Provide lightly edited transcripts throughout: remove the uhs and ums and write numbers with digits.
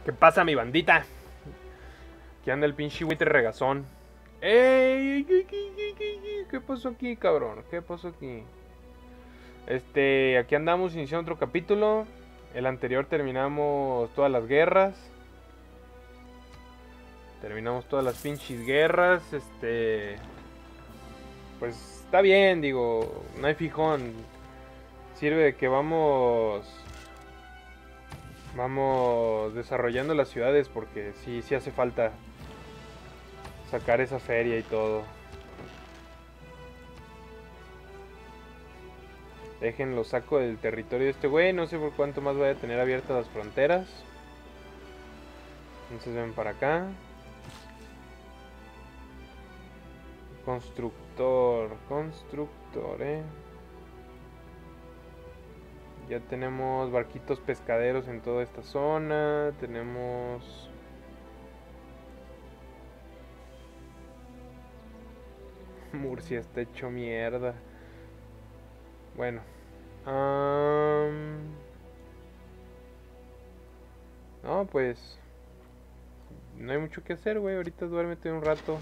¿Qué pasa, mi bandita? Aquí anda el pinche buitre regazón. ¡Ey! ¿Qué pasó aquí, cabrón? ¿Qué pasó aquí? Aquí andamos iniciando otro capítulo. El anterior terminamos todas las guerras. Terminamos todas las pinches guerras. Pues está bien, digo. No hay fijón. Sirve de que vamos desarrollando las ciudades, porque sí hace falta sacar esa feria y todo. Déjenlo, saco del territorio de este güey. No sé por cuánto más vaya a tener abiertas las fronteras. Entonces ven para acá. Constructor, Ya tenemos barquitos pescaderos en toda esta zona. Tenemos... Murcia está hecho mierda. Bueno. No, pues... No hay mucho que hacer, güey. Ahorita duérmete un rato.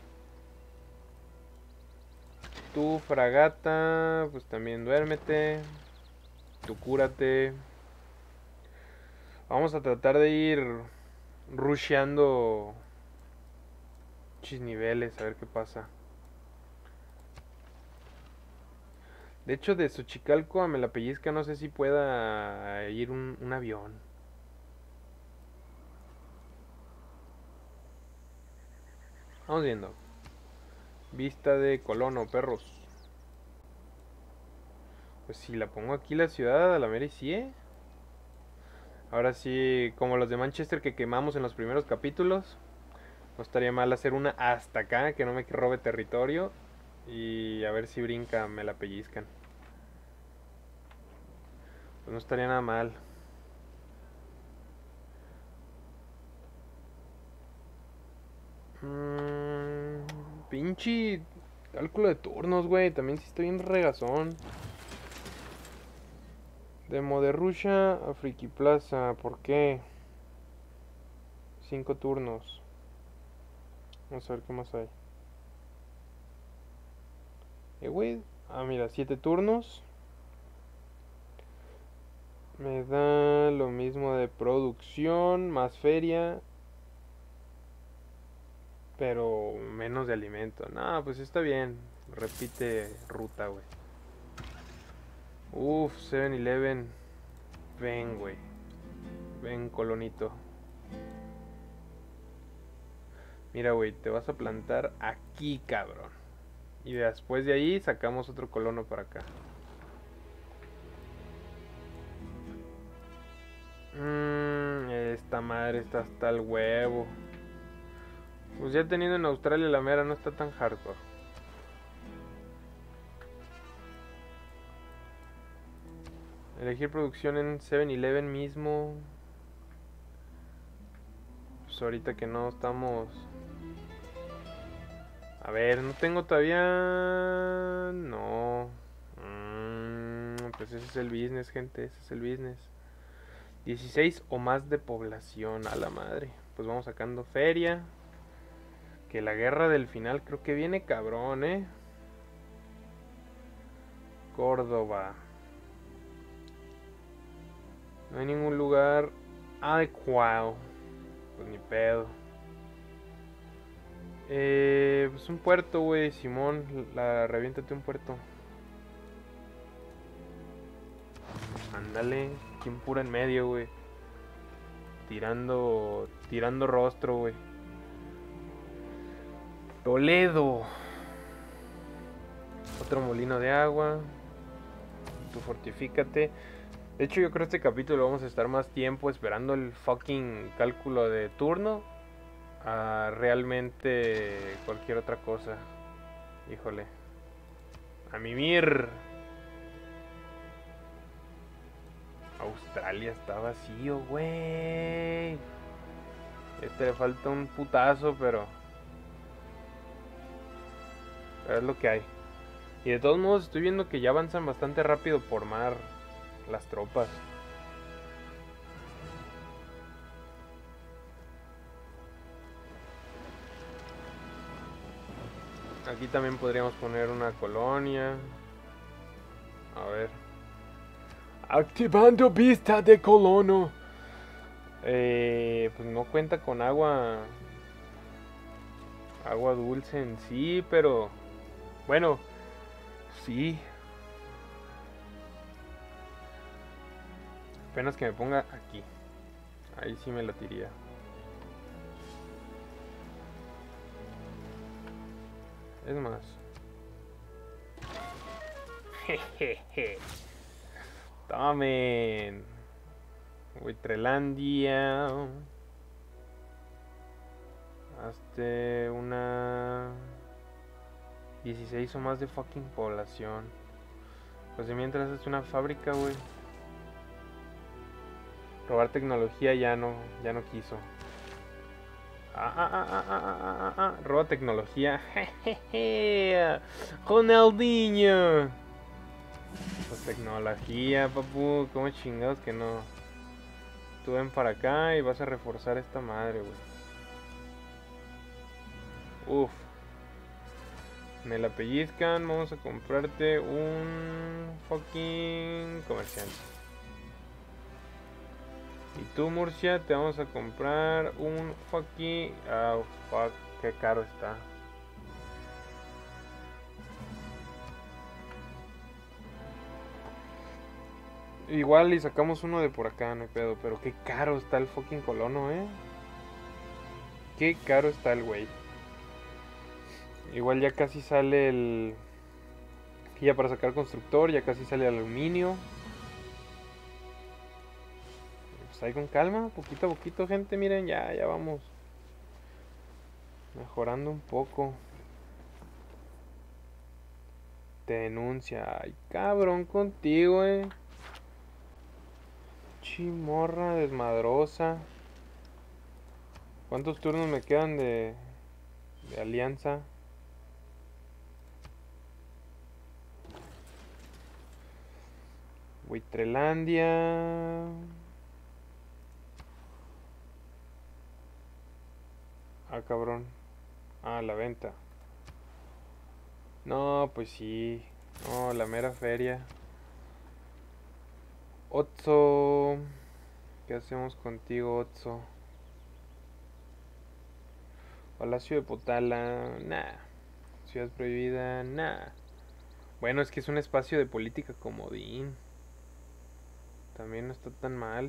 Tu fragata, pues también duérmete. Tú cúrate. Vamos a tratar de ir rusheando muchos niveles, a ver qué pasa. De hecho, de Xochicalco a Melapellizca no sé si pueda ir un avión. Vamos viendo. Vista de Colono, perros. Pues si la pongo aquí la ciudad, a la mera y sí, ¿eh? Ahora sí, como los de Manchester que quemamos en los primeros capítulos. No estaría mal hacer una hasta acá, que no me robe territorio. Y a ver si brinca, me la pellizcan. Pues no estaría nada mal. Pinche cálculo de turnos, güey. También sí estoy en regazón. Demo de Russia a Friki Plaza. ¿Por qué? 5 turnos. Vamos a ver qué más hay. Güey. Ah, mira, 7 turnos. Me da lo mismo de producción, más feria. Pero menos de alimento. No, pues está bien. Repite ruta, güey. Uf, 7-Eleven. Ven, güey. Ven, colonito. Mira, güey, te vas a plantar aquí, cabrón. Y después de ahí sacamos otro colono para acá. Esta madre está hasta el huevo. Pues ya teniendo en Australia la mera no está tan hardcore. Elegir producción en 7-Eleven mismo. Pues ahorita que no estamos... A ver, no tengo todavía... No. Pues ese es el business, gente. Ese es el business. 16 o más de población. A la madre. Pues vamos sacando feria. Que la guerra del final creo que viene cabrón, Córdoba. No hay ningún lugar adecuado. Pues ni pedo. Pues un puerto, güey. Simón, reviéntate un puerto. Ándale. Quien pura en medio, güey. Tirando rostro, güey. Toledo. Otro molino de agua. Tú fortifícate. De hecho, yo creo que este capítulo vamos a estar más tiempo esperando el fucking cálculo de turno a realmente cualquier otra cosa. Híjole. A mimir. Australia está vacío, güey. Le falta un putazo, pero es lo que hay. Y de todos modos estoy viendo que ya avanzan bastante rápido por mar las tropas. Aquí también podríamos poner una colonia. A ver. Activando vista de colono. Pues no cuenta con agua. Agua dulce en sí, pero... Bueno, sí. Apenas que me ponga aquí. Ahí sí me la tiría. Es más. Jejeje. Tomen. Huitrelandia. Hazte una 16 o más de fucking población. Pues de mientras es una fábrica, güey. Robar tecnología ya no quiso. Roba tecnología. Jejeje. Ronaldinho. Pues tecnología, papu. ¿Cómo chingados que no? Tú ven para acá y vas a reforzar esta madre, güey. Uf. Me la pellizcan. Vamos a comprarte un fucking comerciante. Y tú, Murcia, te vamos a comprar un fucking... Ah, fuck, qué caro está. Igual y sacamos uno de por acá, no hay pedo. Pero qué caro está el fucking colono, Qué caro está el güey. Igual ya casi sale el... Aquí ya para sacar constructor, ya casi sale el aluminio. Pues ahí con calma, poquito a poquito, gente, miren, ya vamos mejorando un poco. Te denuncia. Ay, cabrón contigo, Chimorra desmadrosa. ¿Cuántos turnos me quedan de alianza? Huitrelandia. Ah, cabrón. Ah, la venta. No, pues sí. No, la mera feria. Otso. ¿Qué hacemos contigo, Otso? Palacio de Potala. Nah. Ciudad prohibida. Nah. Bueno, es que es un espacio de política comodín. También no está tan mal.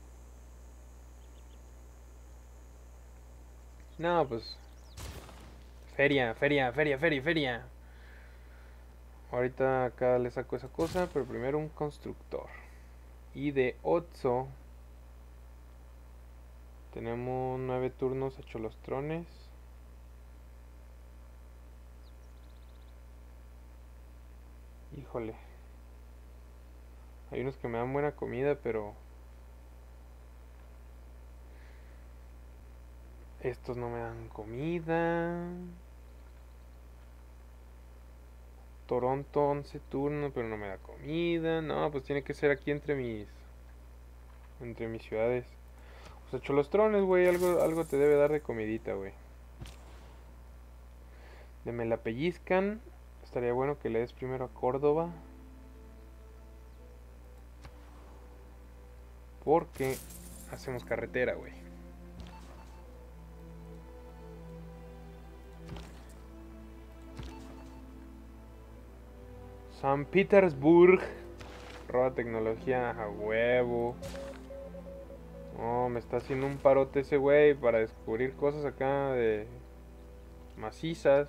No, pues... Feria. Ahorita acá le saco esa cosa, pero primero un constructor. Y de Otso tenemos 9 turnos a Cholostrones. Híjole. Hay unos que me dan buena comida, pero... Estos no me dan comida. Toronto 11 turnos, pero no me da comida. No, pues tiene que ser aquí entre mis ciudades. O sea, Cholostrones, güey, algo te debe dar de comidita, güey. De me la pellizcan. Estaría bueno que le des primero a Córdoba. Porque hacemos carretera, güey. San Petersburg. Roba tecnología a huevo. Oh, me está haciendo un parote ese güey para descubrir cosas acá de macizas.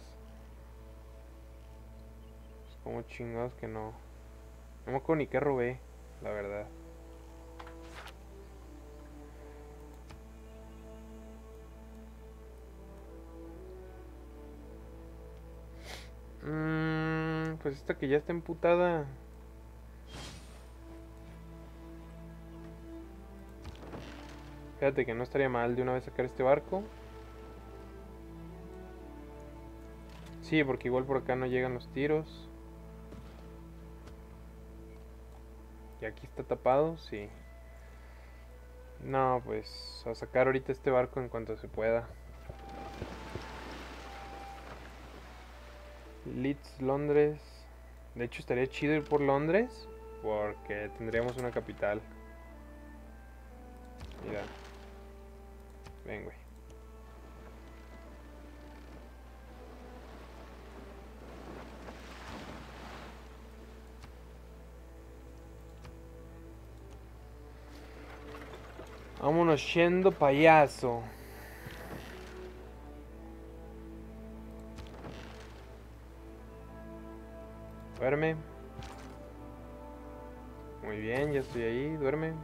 Pues como chingados que no. No me acuerdo ni qué robé, la verdad. Pues esta que ya está emputada. Fíjate que no estaría mal de una vez sacar este barco. Sí, porque igual por acá no llegan los tiros. Y aquí está tapado, sí. No, pues a sacar ahorita este barco en cuanto se pueda. Leeds, Londres. De hecho estaría chido ir por Londres, porque tendríamos una capital. Mira. Ven, güey. Vámonos yendo, payaso. Duerme. Muy bien, ya estoy ahí, duerme.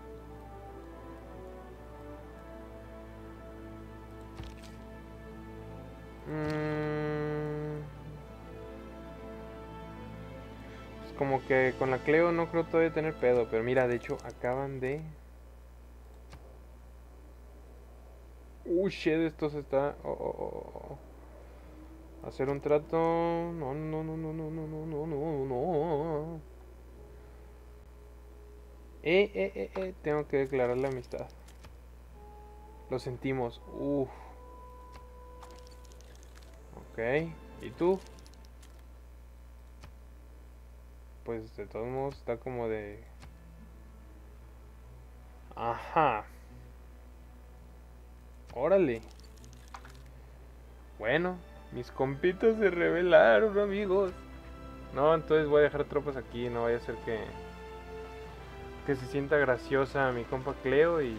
Pues como que con la Cleo no creo todavía tener pedo, pero mira, de hecho acaban de... Shit, esto se está... Hacer un trato... No, no, no, no, no, no, no, no, no, no. Tengo que declarar la amistad. Lo sentimos. Ok. ¿Y tú? Pues de todos modos está como de... Ajá. Órale. Bueno, mis compitas se rebelaron, amigos. No, entonces voy a dejar tropas aquí. No vaya a ser que se sienta graciosa mi compa Cleo y...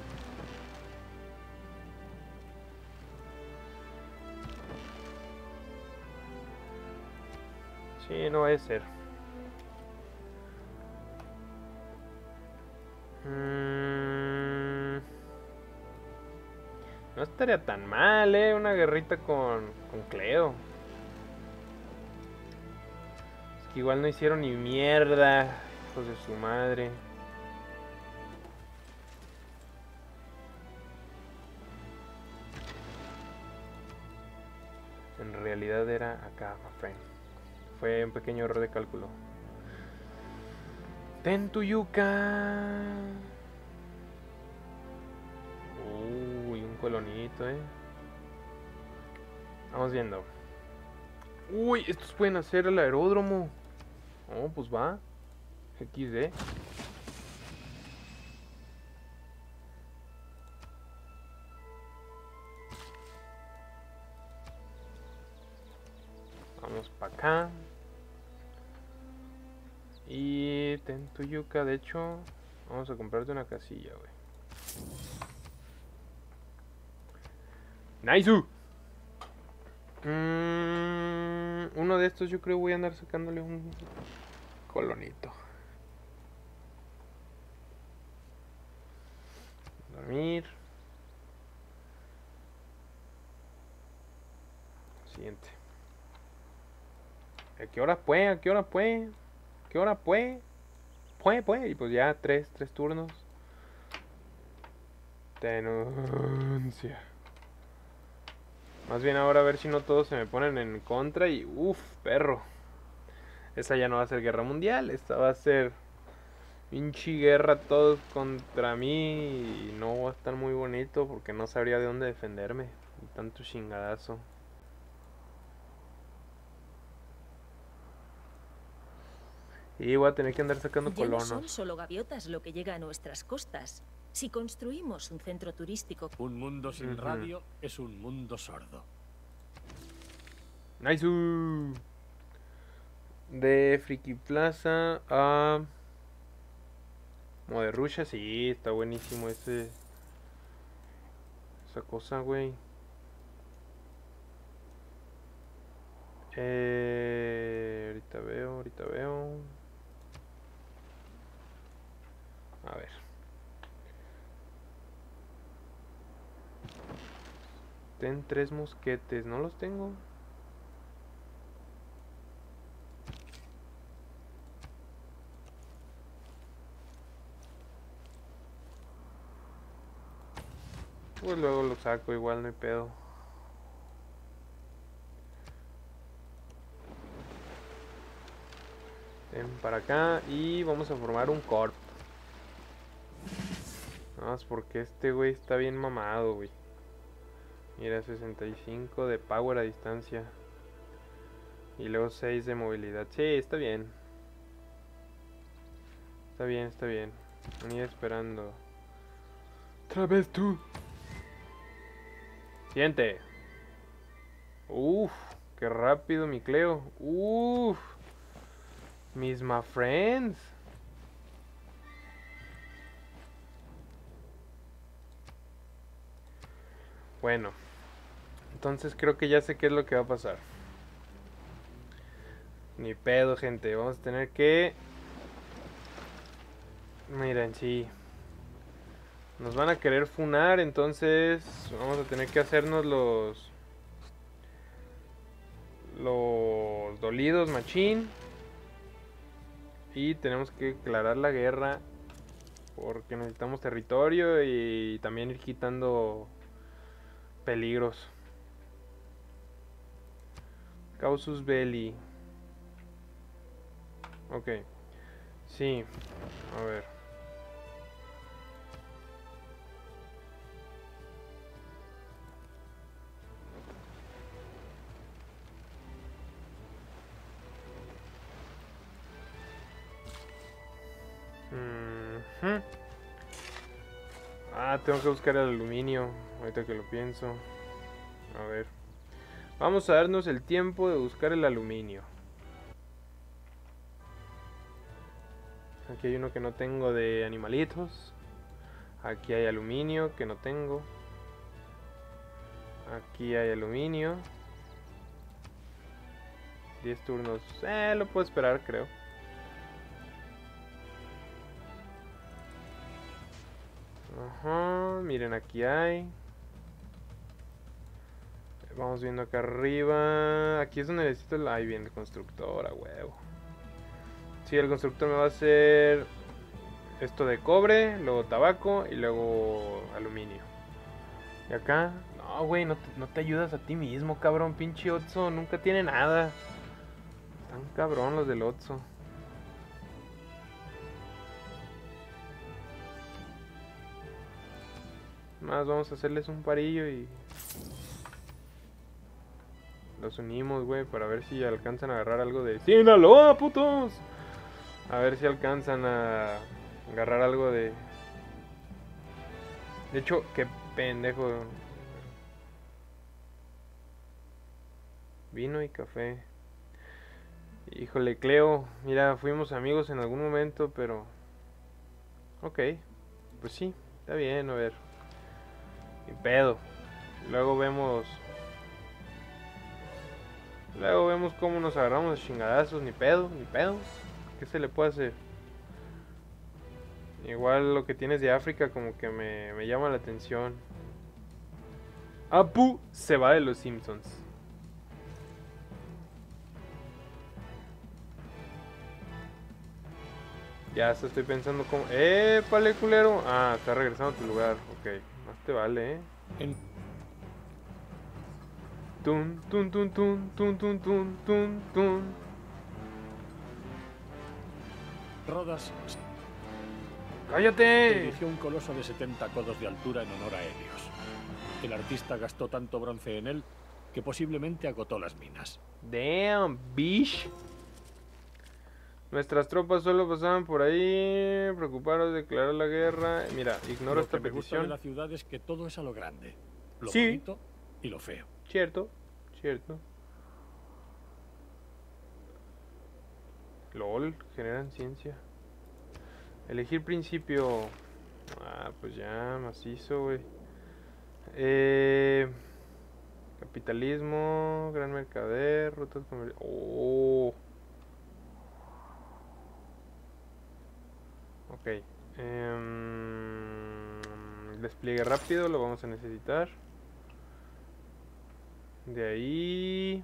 Sí, no vaya a ser. No estaría tan mal, una guerrita con Cleo. Es que igual no hicieron ni mierda, hijos de su madre. En realidad era acá, my friend. Fue un pequeño error de cálculo. Tentuyuca. Uy, un colonito, Vamos viendo. Uy, estos pueden hacer el aeródromo. Oh, pues va. XD. Vamos para acá. Y Tentuyuca, de hecho, vamos a comprarte una casilla, güey. ¡Nice! Uno de estos yo creo voy a andar sacándole un colonito. Dormir. Siguiente. ¿A qué hora puede? ¿A qué hora puede? ¿A qué hora puede? Puede. Y pues ya tres turnos. Denuncia. Más bien ahora a ver si no todos se me ponen en contra y perro. Esa ya no va a ser guerra mundial, esta va a ser pinche guerra todos contra mí y no va a estar muy bonito porque no sabría de dónde defenderme de tanto chingadazo. Y voy a tener que andar sacando colonos. No son solo gaviotas lo que llega a nuestras costas. Si construimos un centro turístico... Un mundo sin radio es un mundo sordo. Nice. De Friki Plaza a... Mother Russia, sí, está buenísimo esa cosa, güey. Ahorita veo. A ver. Ten 3 mosquetes, ¿no los tengo? Pues luego lo saco, igual no hay pedo. Ven para acá y vamos a formar un corp. Nada más porque este güey está bien mamado, güey. Mira, 65 de power a distancia. Y luego 6 de movilidad. Sí, está bien. Está bien, está bien. Venía esperando. Otra vez tú. Siguiente. Uf, qué rápido mi Cleo. Uf. Misma friends. Bueno. Entonces creo que ya sé qué es lo que va a pasar. Ni pedo, gente. Vamos a tener que... Miren, sí. Nos van a querer funar, entonces vamos a tener que hacernos los dolidos machín. Y tenemos que declarar la guerra porque necesitamos territorio y también ir quitando peligros. Causus belli. Ok. Sí. A ver. Ujú. Ah, tengo que buscar el aluminio. Ahorita que lo pienso. A ver. Vamos a darnos el tiempo de buscar el aluminio. Aquí hay uno que no tengo de animalitos. Aquí hay aluminio que no tengo. Aquí hay aluminio. 10 turnos. Lo puedo esperar, creo. Ajá, miren, aquí hay. Vamos viendo acá arriba. Aquí es donde necesito el... Ahí viene el constructor, a huevo. Sí, el constructor me va a hacer esto de cobre, luego tabaco y luego aluminio. Y acá... No, güey, no te ayudas a ti mismo, cabrón. Pinche Otso, nunca tiene nada. Están cabrón los del Otso. Más vamos a hacerles un parillo y... Los unimos, güey, para ver si alcanzan a agarrar algo de... ¡Sinaloa, putos! A ver si alcanzan a agarrar algo de... De hecho, qué pendejo. Vino y café. Híjole, Cleo. Mira, fuimos amigos en algún momento, pero... Ok. Pues sí, está bien, a ver. Ni pedo. Luego vemos... Luego vemos cómo nos agarramos a chingadazos. Ni pedo, ni pedo. ¿Qué se le puede hacer? Igual lo que tienes de África como que me llama la atención. Apu se va de los Simpsons. Ya estoy pensando como... ¡Pale, culero! Ah, está regresando a tu lugar. Ok, más te vale, Tun, tun, tun, tun, tun, tun, tun, tun, tun. Rodas ¡Cállate! erigió un coloso de 70 codos de altura en honor a Helios. El artista gastó tanto bronce en él que posiblemente agotó las minas. Damn, bish. Nuestras tropas solo pasaban por ahí, preocupados de declarar la guerra. Mira, ignoro esta Lo que me gusta de petición. la ciudad es que todo es a lo grande. Lo Sí. bonito y lo feo. Cierto, cierto. LOL, generan ciencia. Elegir principio. Ah, pues ya, macizo, güey. Capitalismo, gran mercader, rutas comerciales. Oh. Ok. Despliegue rápido, lo vamos a necesitar. De ahí...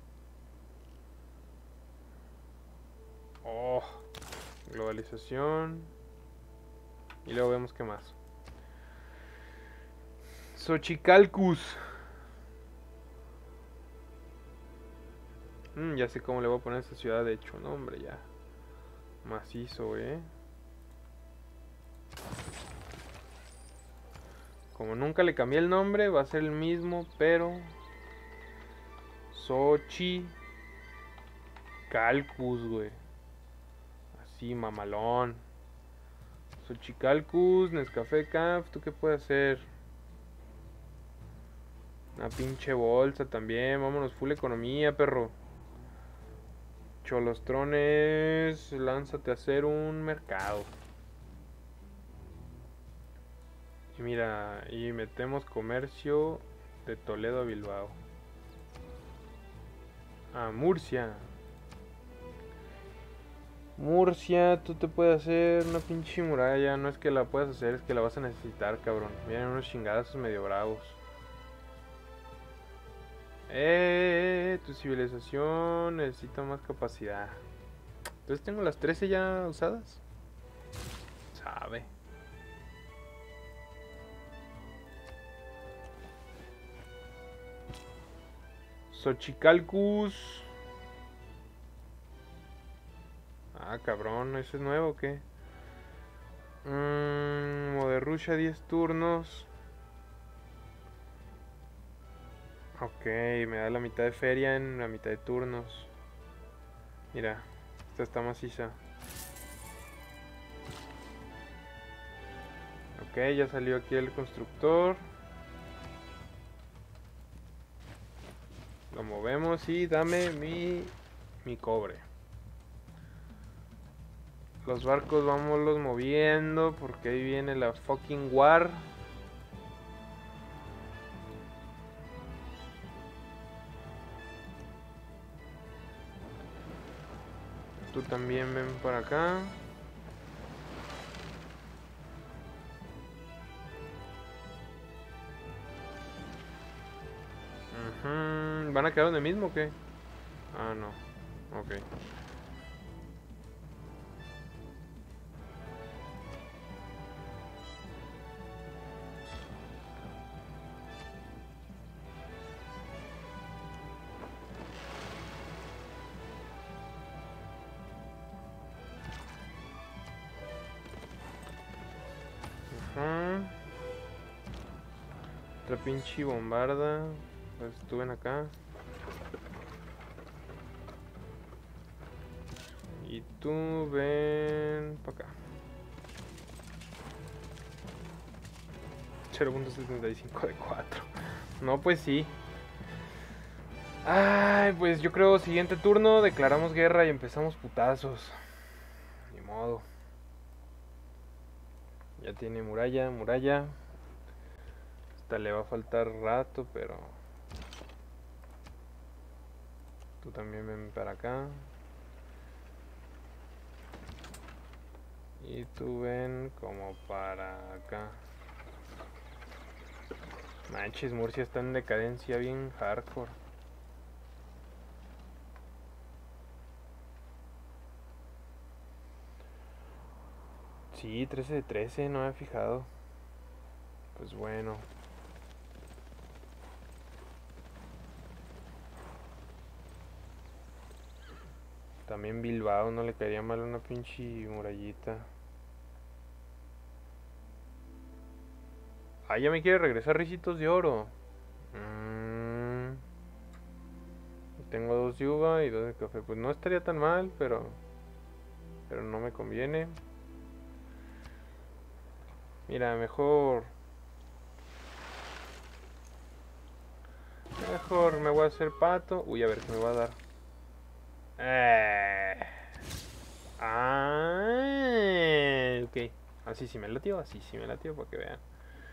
Oh, globalización. Y luego vemos qué más. Xochicalcus. Ya sé cómo le voy a poner a esta ciudad, de hecho. No, hombre, ya. Macizo, Como nunca le cambié el nombre, va a ser el mismo, pero... Xochicalcus. Xochicalcus, güey. Así, mamalón. Xochicalcus, Nescafé Caf, ¿tú qué puedes hacer? Una pinche bolsa también, vámonos, full economía, perro. Cholostrones, lánzate a hacer un mercado. Y mira, y metemos comercio de Toledo a Bilbao. A Murcia. Murcia, tú te puedes hacer una pinche muralla. No es que la puedas hacer, es que la vas a necesitar, cabrón. Vienen unos chingadazos medio bravos. Tu civilización necesita más capacidad. Entonces tengo las 13 ya usadas. Sabe. Xochicalcus. Ah, cabrón, ¿ese es nuevo o qué? Moderusha 10 turnos. Ok, me da la mitad de feria en la mitad de turnos. Mira, esta está maciza. Ok, ya salió aquí el constructor. Lo movemos y dame mi cobre. Los barcos vámonos moviendo porque ahí viene la fucking war. Tú también ven para acá. ¿Van a quedar donde mismo o qué? Ah, no. Ok. Otra pinche bombarda. Pues tú ven acá. Y tú ven para acá. 0.75 de 4. No, pues sí. Ay, pues yo creo siguiente turno declaramos guerra y empezamos putazos. Ni modo. Ya tiene muralla, muralla. Esta le va a faltar rato, pero... Tú también ven para acá. Y tú ven como para acá. Manches, Murcia está en decadencia bien hardcore. Sí, 13 de 13, no me he fijado. Pues bueno. También Bilbao no le caería mal una pinche murallita. Ah, ya me quiere regresar ricitos de oro. Tengo 2 de uva y 2 de café. Pues no estaría tan mal, pero no me conviene. Mira, mejor me voy a hacer pato. Uy, a ver qué me va a dar. Ok. Así sí me latió, para que vean.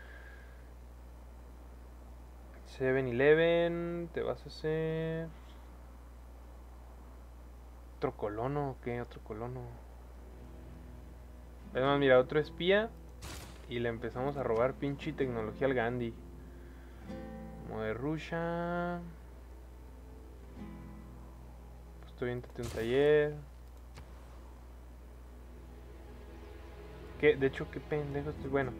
7-Eleven, te vas a hacer... ¿Otro colono o qué? Otro colono. Además, mira, otro espía. Y le empezamos a robar pinche tecnología al Gandhi. Moderusha. Pues tú viéntate un taller. ¿Qué? De hecho, qué pendejo estoy. Bueno.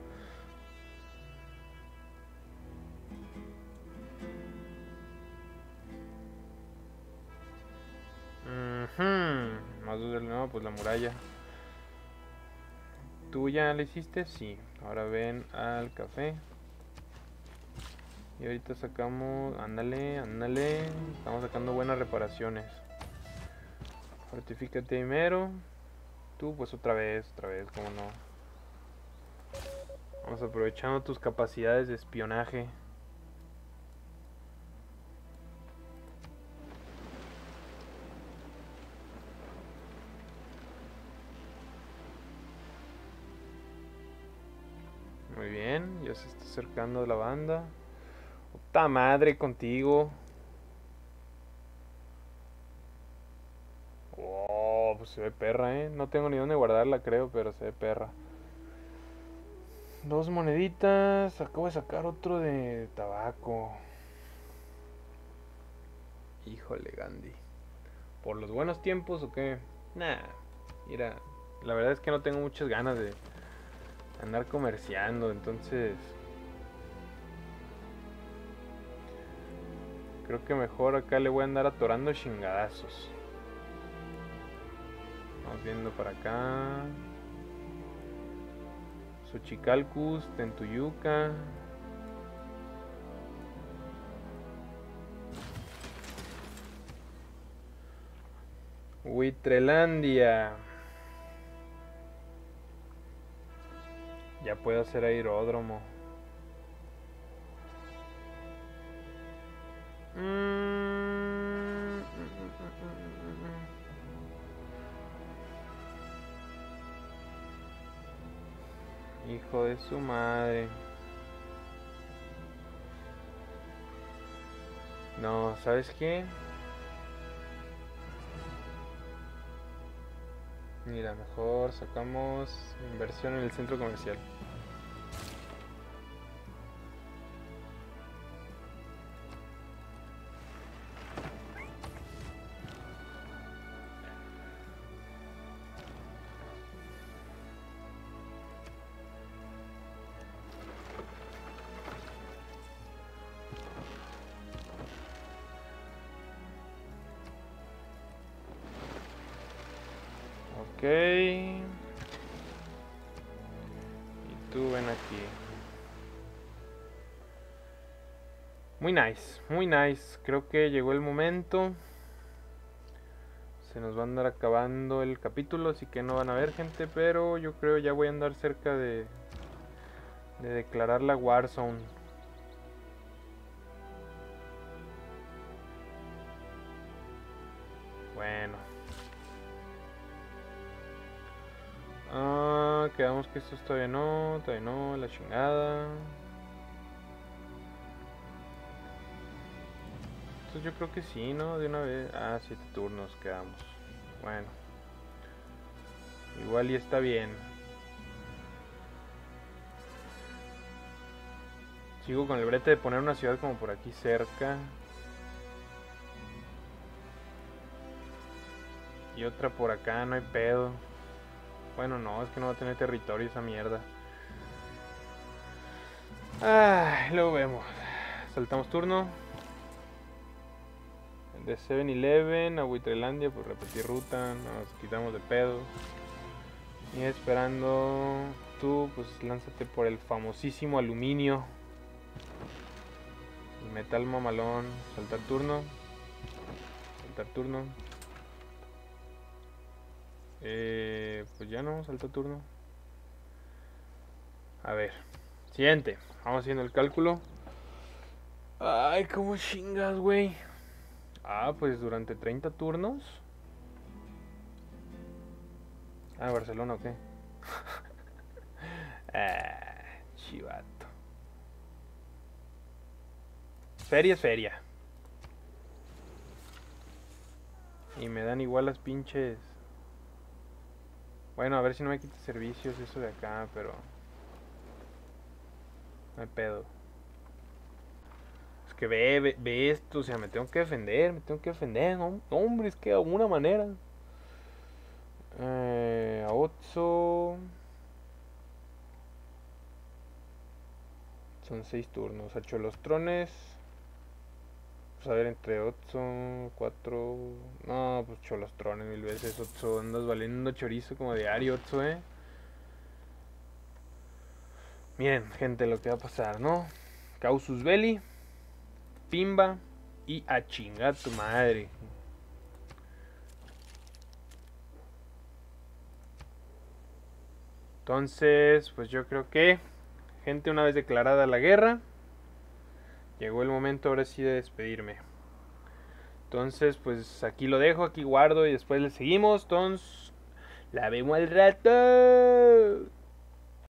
Más duro, no, pues la muralla. ¿Tú ya le hiciste? Sí. Ahora ven al café. Y ahorita sacamos... Ándale. Estamos sacando buenas reparaciones. Fortifícate primero. Tú pues otra vez, como no. Vamos aprovechando tus capacidades de espionaje. Muy bien, ya se está acercando la banda. ¡Puta madre contigo! Oh, pues se ve perra, no tengo ni dónde guardarla, creo, pero se ve perra. 2 moneditas. Acabo de sacar otro de tabaco. Híjole, Gandhi. ¿Por los buenos tiempos o qué? Nah, mira, la verdad es que no tengo muchas ganas de andar comerciando, entonces creo que mejor acá le voy a andar atorando chingadazos. Vamos viendo para acá. Xochicalcus, Tentuyuca. Huitrelandia. Ya puedo hacer aeródromo. Hijo de su madre. No, ¿sabes qué? Mira, mejor sacamos inversión en el centro comercial. Ok. Y tú ven aquí. Muy nice, muy nice. Creo que llegó el momento. Se nos va a andar acabando el capítulo, así que no van a ver, gente. Pero yo creo ya voy a andar cerca de declarar la Warzone. Bueno. Quedamos que esto todavía no, la chingada. Entonces yo creo que sí, ¿no? De una vez. 7 turnos quedamos. Bueno. Igual y está bien. Sigo con el brete de poner una ciudad como por aquí cerca. Y otra por acá, no hay pedo. Bueno, no, es que no va a tener territorio esa mierda. Luego vemos. Saltamos turno. De 7-Eleven a Huitrelandia, pues repetir ruta. Nos quitamos de pedos. Y esperando. Tú, pues lánzate por el famosísimo aluminio. El metal mamalón. Saltar turno. Saltar turno. Pues ya no, salta turno. A ver, siguiente. Vamos haciendo el cálculo. Ay, cómo chingas, güey. Pues durante 30 turnos. Barcelona, ¿o qué? Chivato. Feria es feria. Y me dan igual las pinches. Bueno, a ver si no me quita servicios eso de acá, pero no hay pedo. Es que ve esto, o sea, me tengo que defender, no, hombre, es que de alguna manera. A Otso. Son 6 turnos. A Cholostrones. Pues a ver, entre 8, 4. No, pues Cholostrones 1000 veces. 8, andas valiendo chorizo como diario, 8, Miren, gente, lo que va a pasar, ¿no? Causus Belli, Pimba y a chingar tu madre. Entonces, pues yo creo que, gente, una vez declarada la guerra, llegó el momento ahora sí de despedirme. Entonces, pues aquí lo dejo, aquí guardo y después le seguimos. Entonces, la vemos al rato.